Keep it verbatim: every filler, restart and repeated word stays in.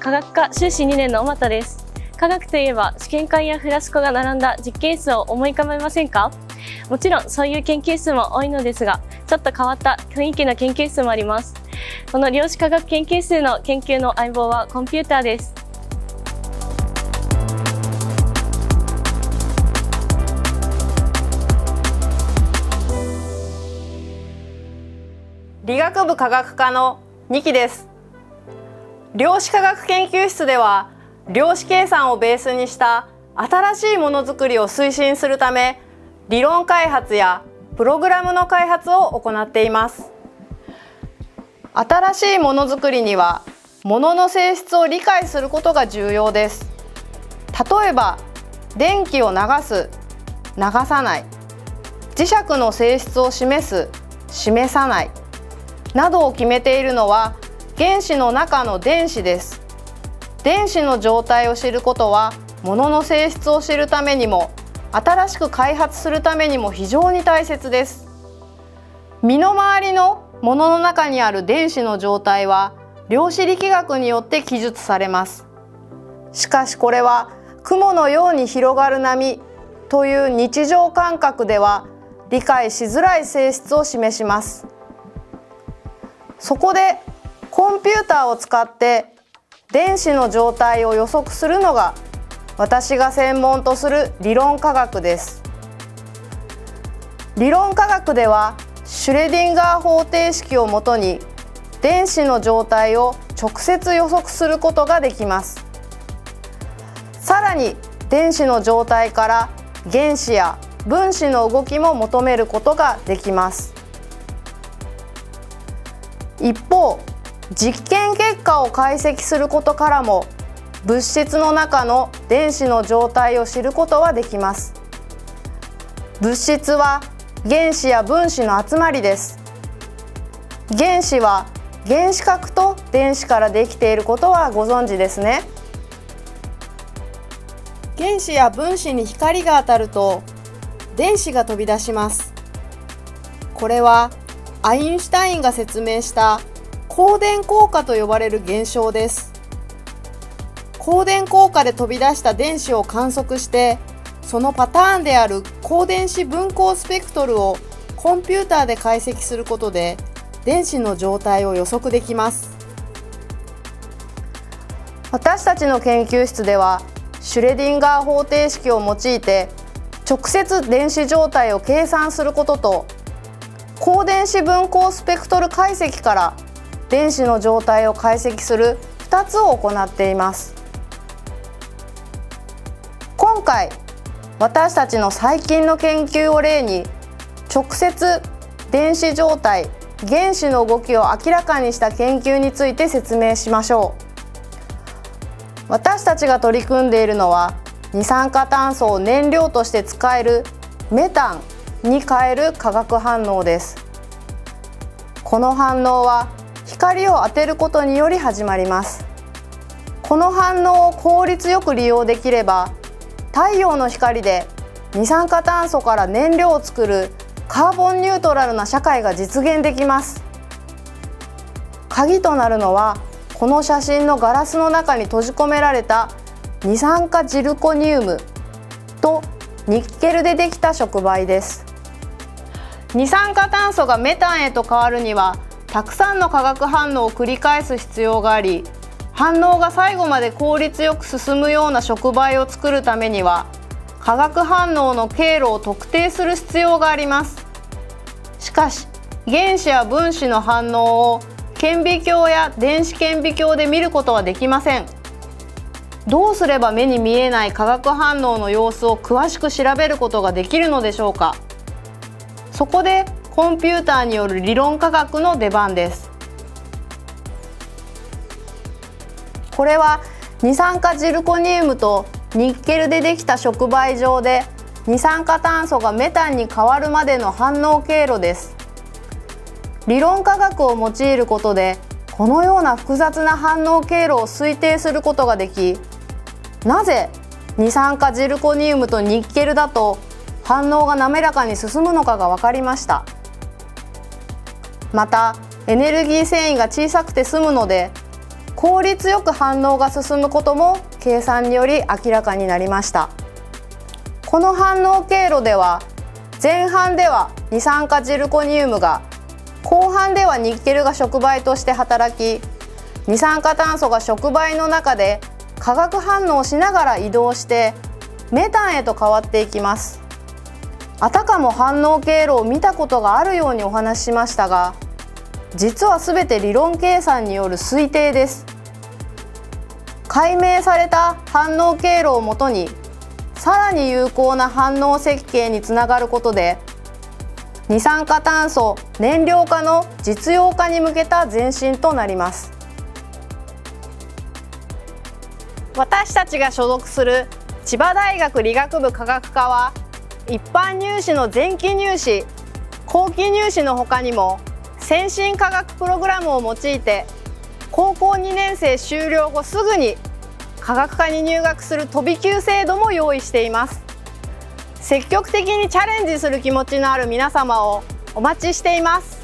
科学科修士にねんの小俣です。科学といえば試験管やフラスコが並んだ実験室を思い浮かべませんか？もちろんそういう研究室も多いのですが、ちょっと変わった雰囲気の研究室もあります。この量子科学研究室の研究の相棒はコンピューターです。 理学部科学科のにきです。量子科学研究室では量子計算をベースにした新しいものづくりを推進するため、理論開発やプログラムの開発を行っています。新しいものづくりにはものの性質を理解することが重要です。例えば電気を流す、流さない、磁石の性質を示す、示さないなどを決めているのは原子の中の電子です。電子の状態を知ることはものの性質を知るためにも新しく開発するためにも非常に大切です。身の回りのものの中にある電子の状態は量子力学によって記述されます。しかしこれは雲のように広がる波という日常感覚では理解しづらい性質を示します。そこでコンピューターを使って電子の状態を予測するのが私が専門とする理論科学です。理論科学ではシュレディンガー方程式をもとに電子の状態を直接予測することができます。さらに電子の状態から原子や分子の動きも求めることができます。一方、実験結果を解析することからも物質の中の電子の状態を知ることはできます。物質は原子や分子の集まりです。原子は原子核と電子からできていることはご存知ですね。原子や分子に光が当たると電子が飛び出します。これはアインシュタインが説明した光電効果と呼ばれる現象です。光電効果で飛び出した電子を観測して、そのパターンである光電子分光スペクトルをコンピューターで解析することで電子の状態を予測できます。私たちの研究室ではシュレディンガー方程式を用いて直接電子状態を計算することと、光電子分光スペクトル解析から電子の状態を解析するふたつを行っています。今回私たちの最近の研究を例に直接電子状態、原子の動きを明らかにした研究について説明しましょう。私たちが取り組んでいるのは二酸化炭素を燃料として使えるメタンに変える化学反応です。この反応は光を当てることにより始まります。この反応を効率よく利用できれば、太陽の光で二酸化炭素から燃料を作るカーボンニュートラルな社会が実現できます。鍵となるのはこの写真のガラスの中に閉じ込められた二酸化ジルコニウムとニッケルでできた触媒です。二酸化炭素がメタンへと変わるにはたくさんの化学反応を繰り返す必要があり、反応が最後まで効率よく進むような触媒を作るためには化学反応の経路を特定する必要があります。しかし原子や分子の反応を顕微鏡や電子顕微鏡で見ることはできません。どうすれば目に見えない化学反応の様子を詳しく調べることができるのでしょうか。そこでコンピューターによる理論科学の出番です。これは二酸化ジルコニウムとニッケルでできた触媒上で二酸化炭素がメタンに変わるまでの反応経路です。理論科学を用いることでこのような複雑な反応経路を推定することができ、なぜ二酸化ジルコニウムとニッケルだと反応が滑らかに進むのかが分かりました。またエネルギー繊維が小さくて済むので効率よく反応が進むことも計算により明らかになりました。この反応経路では前半では二酸化ジルコニウムが、後半ではニッケルが触媒として働き、二酸化炭素が触媒の中で化学反応しながら移動してメタンへと変わっていきます。あたかも反応経路を見たことがあるようにお話ししましたが、実は全て理論計算による推定です。解明された反応経路をもとにさらに有効な反応設計につながることで、二酸化炭素燃料化の実用化に向けた前進となります。私たちが所属する千葉大学理学部化学科は、一般入試の前期入試、後期入試のほかにも先進科学プログラムを用いて、高校にねん生修了後すぐに化学科に入学する飛び級制度も用意しています。積極的にチャレンジする気持ちのある皆様をお待ちしています。